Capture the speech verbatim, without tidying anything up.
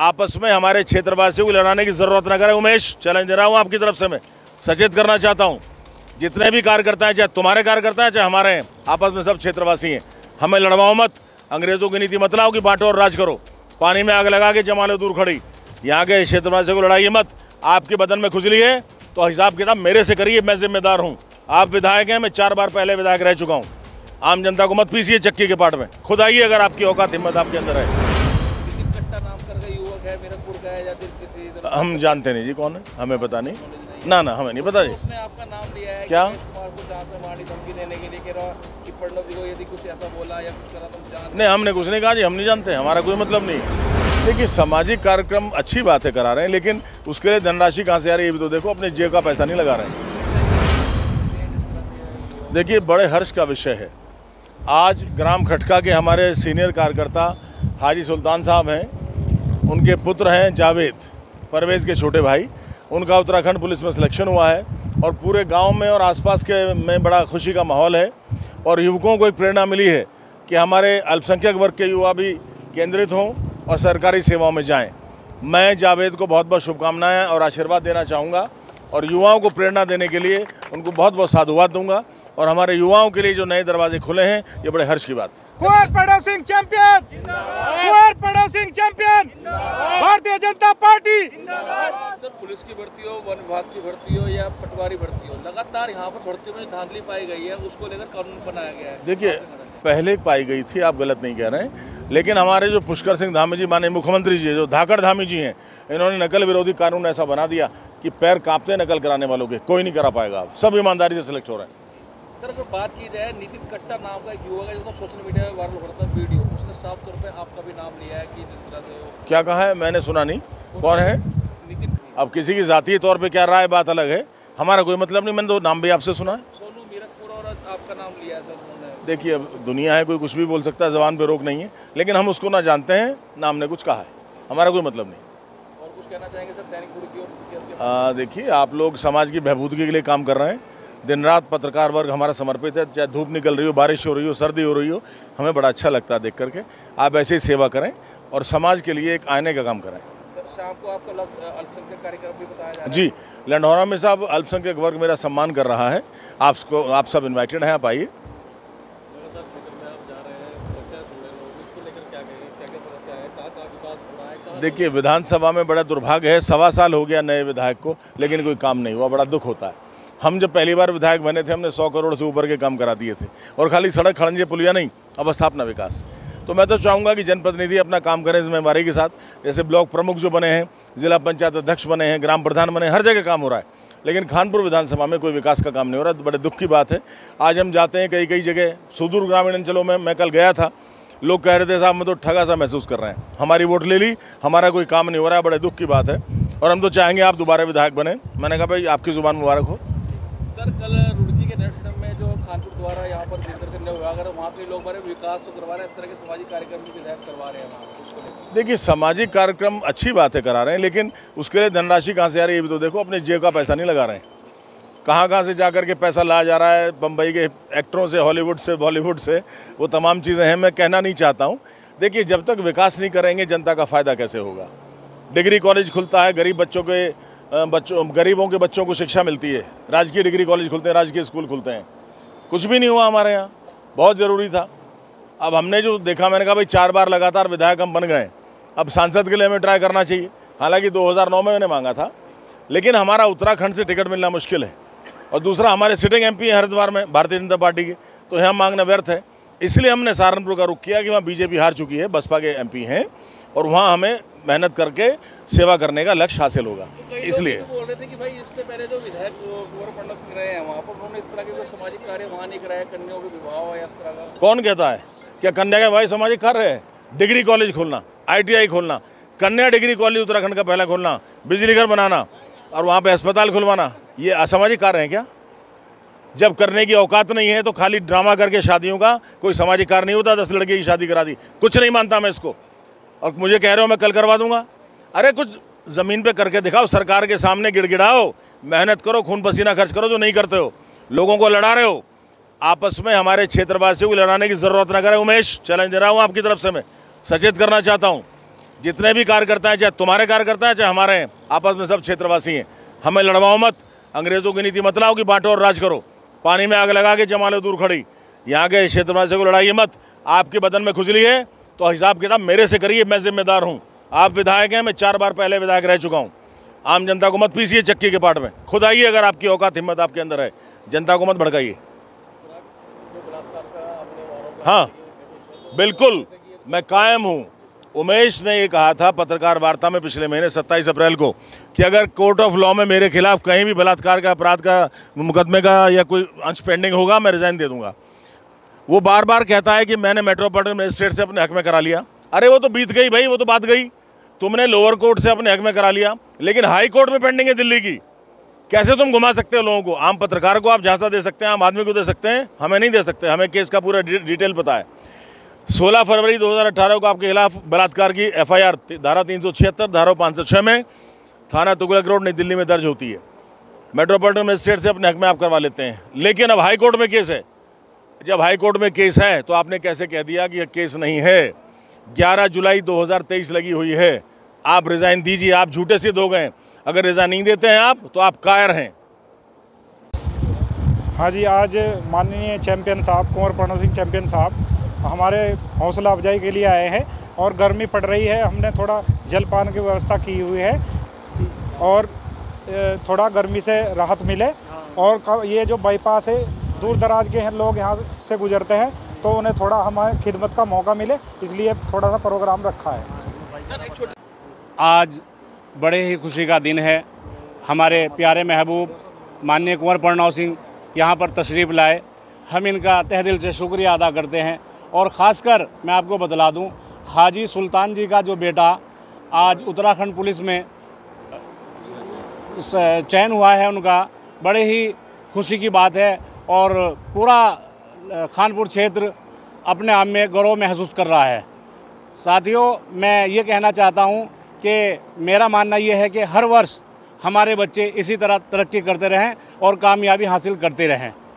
आपस में हमारे क्षेत्रवासियों को लड़ाने की ज़रूरत न करें। उमेश, चैलेंज दे रहा हूँ आपकी तरफ से, मैं सचेत करना चाहता हूँ, जितने भी कार्यकर्ता हैं, चाहे तुम्हारे कार्यकर्ता हैं चाहे हमारे हैं, आपस में सब क्षेत्रवासी हैं। हमें लड़वाओ मत, अंग्रेज़ों की नीति मत लाओ कि बांटो और राज करो, पानी में आग लगा के जमा लो दूर खड़ी। यहाँ के क्षेत्रवासियों को लड़ाइए मत। आपके बदन में खुजली है तो हिसाब किताब मेरे से करिए, मैं जिम्मेदार हूँ। आप विधायक हैं, मैं चार बार पहले विधायक रह चुका हूँ। आम जनता को मत पीसिए चक्की के पाट में, खुद आइए अगर आपकी औकात हिम्मत आपके अंदर है। हम जानते नहीं जी कौन है, हमें पता नहीं। ना ना हमें नहीं पता जी। उसने आपका नाम लिया है क्या धमकी देने के लिए कह रहा कि प्रणव जी को यदि कुछ ऐसा बोला या कुछ करा तो जान नहीं, हमने कुछ नहीं कहा जी, हम नहीं जानते, हमारा कोई मतलब नहीं। देखिए, सामाजिक कार्यक्रम अच्छी बात है करा रहे हैं, लेकिन उसके लिए धनराशि कहाँ से आ रही है ये भी तो देखो। अपने जेब का पैसा नहीं लगा रहे हैं। देखिए, बड़े हर्ष का विषय है। आज ग्राम खटका के हमारे सीनियर कार्यकर्ता हाजी सुल्तान साहब हैं, उनके पुत्र हैं जावेद, परवेज़ के छोटे भाई, उनका उत्तराखंड पुलिस में सिलेक्शन हुआ है और पूरे गांव में और आसपास के में बड़ा खुशी का माहौल है। और युवकों को एक प्रेरणा मिली है कि हमारे अल्पसंख्यक वर्ग के युवा भी केंद्रित हों और सरकारी सेवाओं में जाएं। मैं जावेद को बहुत बहुत शुभकामनाएं और आशीर्वाद देना चाहूँगा और युवाओं को प्रेरणा देने के लिए उनको बहुत बहुत साधुवाद दूंगा। और हमारे युवाओं के लिए जो नए दरवाजे खुले हैं, ये बड़े हर्ष की बात है। कुंवर पड़ो सिंह चैंपियन, कुंवर पड़ो Singh champion, Bharatiya Janata party. Sir, police की भर्ती हो, वन विभाग की भर्ती हो या पटवारी भर्ती हो, लगातार यहाँ पर भर्ती में धांधली पाई गई है, उसको लेकर कानून बनाया गया है। देखिए, पहले पाई गई थी, आप गलत नहीं कह रहे हैं, लेकिन हमारे जो पुष्कर सिंह धामी जी, माननीय मुख्यमंत्री जी, जो धाकड़ धामी जी हैं, इन्होंने नकल विरोधी कानून ऐसा बना दिया कि पैर कांपते नकल कराने वालों के, कोई नहीं करा पाएगा। आप सब ईमानदारी से सिलेक्ट हो रहे हैं। सर, अगर बात की जाए, नितिन कट्टा नाम का एक युवक है जो तो सोशल मीडिया में वायरल हो रहा था वीडियो, उसने साफ तौर पे आपका भी नाम लिया है कि जिस तरह से। क्या कहा है? मैंने सुना नहीं। कौन है? नितिन। अब किसी की जातीय तौर पे क्या राय, बात अलग है, हमारा कोई मतलब नहीं। मैंने तो नाम भी आपसे सुना है, सोनू मीरकपुर, और आपका नाम लिया है सर। देखिए, अब दुनिया है, कोई कुछ भी बोल सकता है, जबान पे रोक नहीं है, लेकिन हम उसको ना जानते हैं, नाम ने कुछ कहा है, हमारा कोई मतलब नहीं। और कुछ कहना चाहेंगे सर दैनिक गुरु की? देखिए, आप लोग समाज की बहबूदगी के लिए काम कर रहे हैं। दिन रात पत्रकार वर्ग हमारा समर्पित है, चाहे धूप निकल रही हो, बारिश हो रही हो, सर्दी हो रही हो, हमें बड़ा अच्छा लगता है देख करके। आप ऐसे ही सेवा करें और समाज के लिए एक आईने का काम करें। सर, शाम को आपका अल्पसंख्यक कार्यक्रम भी बताया जा रहा है। जी, लंढौरा में साहब अल्पसंख्यक वर्ग मेरा सम्मान कर रहा है, आपको आप सब इन्वाइटेड हैं, आप आइए। देखिए, विधानसभा में बड़ा दुर्भाग्य है, सवा साल हो गया नए विधायक को, लेकिन कोई काम नहीं हुआ, बड़ा दुख होता है। हम जब पहली बार विधायक बने थे, हमने सौ करोड़ से ऊपर के काम करा दिए थे, और खाली सड़क खड़ंजे पुलिया नहीं, अवस्थापना विकास। तो मैं तो चाहूँगा कि जनप्रतिनिधि अपना काम करें जिम्मेवारी के साथ। जैसे ब्लॉक प्रमुख जो बने हैं, जिला पंचायत अध्यक्ष बने हैं, ग्राम प्रधान बने, हर जगह काम हो रहा है, लेकिन खानपुर विधानसभा में कोई विकास का काम नहीं हो रहा। तो बड़े दुख की बात है। आज हम जाते हैं कई कई जगह सुदूर ग्रामीण अंचलों में, मैं कल गया था, लोग कह रहे थे साहब मैं तो ठगा सा महसूस कर रहे हैं, हमारी वोट ले ली, हमारा कोई काम नहीं हो रहा है। बड़े दुख की बात है, और हम तो चाहेंगे आप दोबारा विधायक बने। मैंने कहा भाई आपकी जुबान मुबारक हो। सर, कल रुड़की के नर्सरी में जो खानपुर द्वारा यहाँ पर निर्धर कन्या विभाग है, वहाँ के लोग बड़े विकास तो करवा रहे हैं, इस तरह के सामाजिक कार्यक्रम भी विधायक करवा रहे हैं वहाँ। देखिए, सामाजिक कार्यक्रम अच्छी बात है करा रहे हैं, लेकिन उसके लिए धनराशि कहाँ से आ रही है ये भी तो देखो। अपने जेब का पैसा नहीं लगा रहे हैं, कहाँ कहाँ से जा कर के पैसा लाया जा रहा है, बम्बई के एक्टरों से, हॉलीवुड से, बॉलीवुड से, वो तमाम चीज़ें हैं, मैं कहना नहीं चाहता हूँ। देखिए, जब तक विकास नहीं करेंगे जनता का फ़ायदा कैसे होगा। डिग्री कॉलेज खुलता है, गरीब बच्चों के बच्चों गरीबों के बच्चों को शिक्षा मिलती है, राजकीय डिग्री कॉलेज खुलते हैं, राजकीय स्कूल खुलते हैं, कुछ भी नहीं हुआ हमारे यहाँ, बहुत ज़रूरी था। अब हमने जो देखा, मैंने कहा भाई चार बार लगातार विधायक हम बन गए, अब सांसद के लिए हमें ट्राई करना चाहिए। हालांकि दो हज़ार नौ में मैंने मांगा था, लेकिन हमारा उत्तराखंड से टिकट मिलना मुश्किल है, और दूसरा हमारे सिटिंग एमपी हैं हरिद्वार में भारतीय जनता पार्टी के, तो यहाँ मांगना व्यर्थ है। इसलिए हमने सहारनपुर का रुख किया कि वहाँ बीजेपी हार चुकी है, बसपा के एमपी हैं, और वहाँ हमें मेहनत करके सेवा करने का लक्ष्य हासिल होगा। तो इसलिए बोल रहे थे कि भाई इससे पहले जो विधायक कुंवर पंडित सिंह रहे हैं, वहाँ पर उन्होंने इस तरह के जो सामाजिक कार्य वहाँ नहीं कराया, कन्याओं के विवाह या इस तरह का। कौन कहता है? क्या कन्या के भाई सामाजिक कार्य है? डिग्री कॉलेज खोलना, आई टी आई खोलना, कन्या डिग्री कॉलेज उत्तराखंड का पहला खोलना, बिजली घर बनाना और वहाँ पे अस्पताल खुलवाना, ये असामाजिक कार्य है क्या? जब करने की औकात नहीं है तो खाली ड्रामा करके शादियों का कोई सामाजिक कार्य नहीं होता। दस लड़के की शादी करा दी, कुछ नहीं मानता मैं इसको, और मुझे कह रहे हो मैं कल करवा दूंगा। अरे कुछ ज़मीन पे करके दिखाओ, सरकार के सामने गिड़गिड़ाओ, मेहनत करो, खून पसीना खर्च करो, जो नहीं करते हो। लोगों को लड़ा रहे हो, आपस में हमारे क्षेत्रवासियों को लड़ाने की ज़रूरत न करें। उमेश, चैलेंज दे रहा हूँ आपकी तरफ से, मैं सचेत करना चाहता हूँ, जितने भी कार्यकर्ता हैं, चाहे तुम्हारे कार्यकर्ता हैं चाहे हमारे हैं, आपस में सब क्षेत्रवासी हैं। हमें लड़वाओ मत, अंग्रेज़ों की नीति मत लाओ कि बांटो और राज करो, पानी में आग लगा के जमा लो दूर खड़ी। यहाँ के क्षेत्रवासियों को लड़ाइए मत। आपके बदन में खुजली है तो हिसाब किताब मेरे से करिए, मैं जिम्मेदार हूँ। आप विधायक हैं, मैं चार बार पहले विधायक रह चुका हूँ। आम जनता को मत पीसिए चक्की के पाट में, खुद आइए अगर आपकी औकात हिम्मत आपके अंदर है, जनता को मत भड़काइए। हाँ बिल्कुल, मैं कायम हूँ। उमेश ने ये कहा था पत्रकार वार्ता में पिछले महीने सत्ताईस अप्रैल को कि अगर कोर्ट ऑफ लॉ में मेरे खिलाफ कहीं भी बलात्कार का अपराध का मुकदमे का या कोई अंश पेंडिंग होगा, मैं रिजाइन दे दूंगा। वो बार बार कहता है कि मैंने मेट्रोपॉलिटन मजिस्ट्रेट से अपने हक में करा लिया। अरे वो तो बीत गई भाई, वो तो बात गई। तुमने लोअर कोर्ट से अपने हक में करा लिया, लेकिन हाई कोर्ट में पेंडिंग है दिल्ली की। कैसे तुम घुमा सकते हो लोगों को? आम पत्रकार को आप झांसा दे सकते हैं, आम आदमी को दे सकते हैं, हमें नहीं दे सकते। हमें केस का पूरा डिटेल पता है। सोलह फरवरी दो हज़ार अठारह को आपके खिलाफ बलात्कार की एफ आई आर धारा तीन सौ छिहत्तर धारा पाँच सौ छः में थाना तुगलक रोड नई दिल्ली में दर्ज होती है। मेट्रोपॉलिटन मजिस्ट्रेट से अपने हक में आप करवा लेते हैं, लेकिन अब हाई कोर्ट में केस है। जब हाई कोर्ट में केस है तो आपने कैसे कह दिया कि यह केस नहीं है? ग्यारह जुलाई दो हज़ार तेईस लगी हुई है। आप रिज़ाइन दीजिए, आप झूठे सिद्ध हो गए। अगर रिज़ाइन नहीं देते हैं आप तो आप कायर हैं। हाँ जी, आज माननीय चैंपियन साहब कुंवर प्रणव सिंह चैंपियन साहब हमारे हौसला अफजाई के लिए आए हैं और गर्मी पड़ रही है, हमने थोड़ा जलपान की व्यवस्था की हुई है और थोड़ा गर्मी से राहत मिले। और ये जो बाईपास है, दूर दराज के हैं लोग यहाँ से गुजरते हैं, तो उन्हें थोड़ा हमारे खिदमत का मौका मिले, इसलिए थोड़ा सा प्रोग्राम रखा है। आज बड़े ही खुशी का दिन है। हमारे प्यारे महबूब माननीय कुंवर प्रणव सिंह यहाँ पर तशरीफ़ लाए, हम इनका तहे दिल से शुक्रिया अदा करते हैं। और ख़ासकर मैं आपको बतला दूं, हाजी सुल्तान जी का जो बेटा आज उत्तराखंड पुलिस में चयन हुआ है, उनका बड़े ही खुशी की बात है और पूरा खानपुर क्षेत्र अपने आप में गौरव महसूस कर रहा है। साथियों, मैं ये कहना चाहता हूँ कि मेरा मानना ये है कि हर वर्ष हमारे बच्चे इसी तरह तरक्की करते रहें और कामयाबी हासिल करते रहें।